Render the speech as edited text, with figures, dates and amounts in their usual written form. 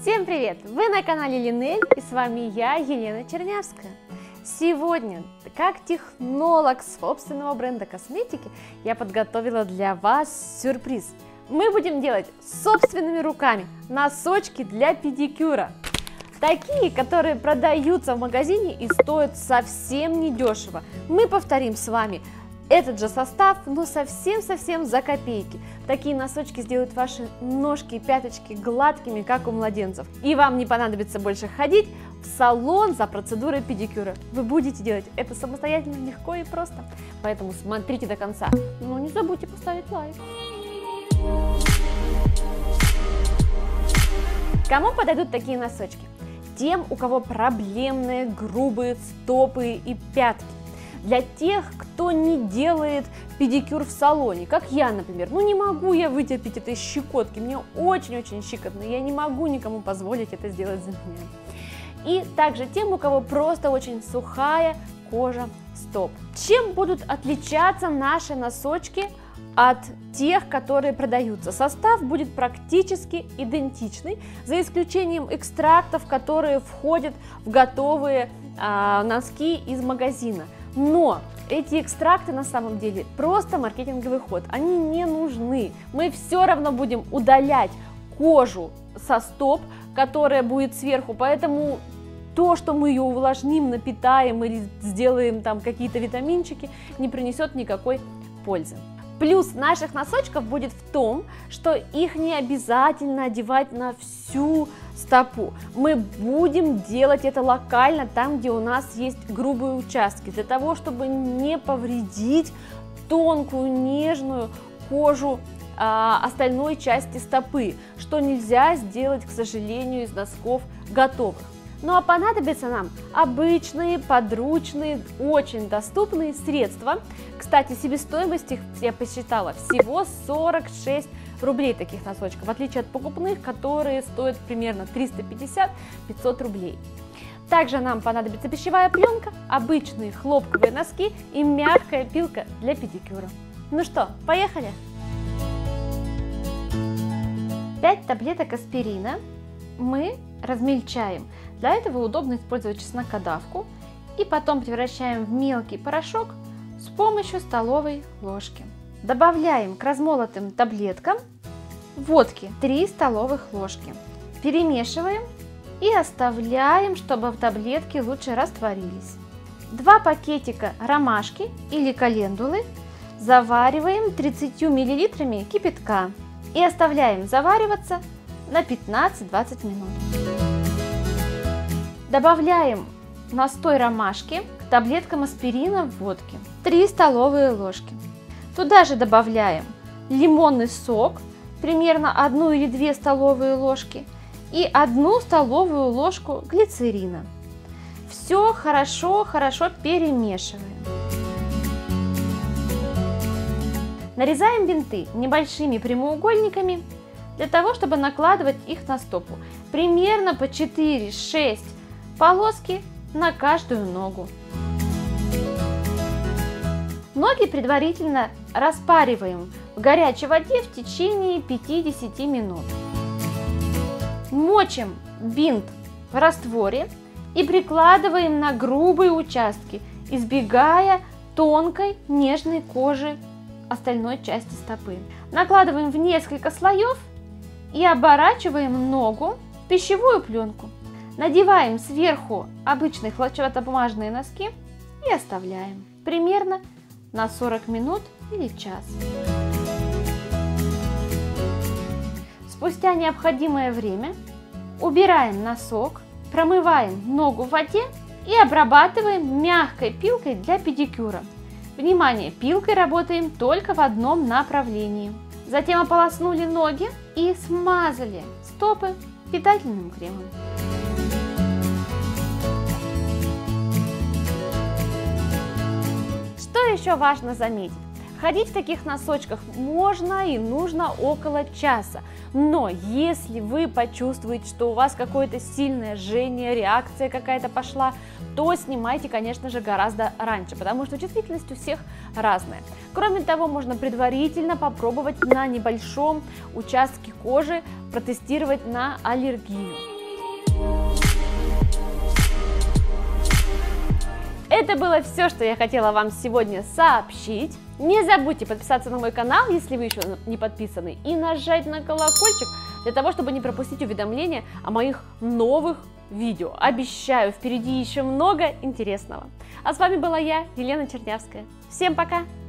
Всем привет! Вы на канале Линель, и с вами я, Елена Чернявская. Сегодня, как технолог собственного бренда косметики, я подготовила для вас сюрприз. Мы будем делать собственными руками носочки для педикюра. Такие, которые продаются в магазине и стоят совсем недешево. Мы повторим с вами этот же состав, но совсем за копейки. Такие носочки сделают ваши ножки и пяточки гладкими, как у младенцев. И вам не понадобится больше ходить в салон за процедурой педикюра. Вы будете делать это самостоятельно, легко и просто. Поэтому смотрите до конца. Но не забудьте поставить лайк. Кому подойдут такие носочки? Тем, у кого проблемные грубые стопы и пятки. Для тех, кто не делает педикюр в салоне, как я, например. Ну не могу я вытерпеть этой щекотки, мне очень-очень щекотно, я не могу никому позволить это сделать за меня. И также тем, у кого просто очень сухая кожа стоп. Чем будут отличаться наши носочки от тех, которые продаются? Состав будет практически идентичный, за исключением экстрактов, которые входят в готовые носки из магазина. Но эти экстракты на самом деле просто маркетинговый ход, они не нужны. Мы все равно будем удалять кожу со стоп, которая будет сверху, поэтому то, что мы ее увлажним, напитаем или сделаем там какие-то витаминчики, не принесет никакой пользы. Плюс наших носочков будет в том, что их не обязательно одевать на всю стопу. Мы будем делать это локально, там, где у нас есть грубые участки, для того, чтобы не повредить тонкую, нежную кожу остальной части стопы, что нельзя сделать, к сожалению, из носков готовых. Ну а понадобятся нам обычные, подручные, очень доступные средства. Кстати, себестоимость их, я посчитала, всего 46 рублей таких носочков, в отличие от покупных, которые стоят примерно 350-500 рублей. Также нам понадобится пищевая пленка, обычные хлопковые носки и мягкая пилка для педикюра. Ну что, поехали! 5 таблеток аспирина мы размельчаем. Для этого удобно использовать чеснокодавку и потом превращаем в мелкий порошок с помощью столовой ложки. Добавляем к размолотым таблеткам водки 3 столовых ложки. Перемешиваем и оставляем, чтобы таблетки лучше растворились. 2 пакетика ромашки или календулы завариваем 30 мл кипятка и оставляем завариваться на 15-20 минут. Добавляем настой ромашки к таблеткам аспирина в водке 3 столовые ложки. Туда же добавляем лимонный сок, примерно 1 или 2 столовые ложки, и 1 столовую ложку глицерина. Все хорошо перемешиваем. Нарезаем бинты небольшими прямоугольниками для того, чтобы накладывать их на стопу. Примерно по 4-6 полоски на каждую ногу. Ноги предварительно распариваем в горячей воде в течение 5-10 минут. Мочим бинт в растворе и прикладываем на грубые участки, избегая тонкой нежной кожи остальной части стопы. Накладываем в несколько слоев и оборачиваем ногу в пищевую пленку. Надеваем сверху обычные хлопчатобумажные носки и оставляем примерно на 40 минут или час. Спустя необходимое время убираем носок, промываем ногу в воде и обрабатываем мягкой пилкой для педикюра. Внимание, пилкой работаем только в одном направлении. Затем ополоснули ноги и смазали стопы питательным кремом. Что еще важно заметить? Ходить в таких носочках можно и нужно около часа. Но если вы почувствуете, что у вас какое-то сильное жжение, реакция какая-то пошла, то снимайте, конечно же, гораздо раньше, потому что чувствительность у всех разная. Кроме того, можно предварительно попробовать на небольшом участке кожи протестировать на аллергию. Это было все, что я хотела вам сегодня сообщить. Не забудьте подписаться на мой канал, если вы еще не подписаны, и нажать на колокольчик для того, чтобы не пропустить уведомления о моих новых видео. Обещаю, впереди еще много интересного. А с вами была я, Елена Чернявская. Всем пока!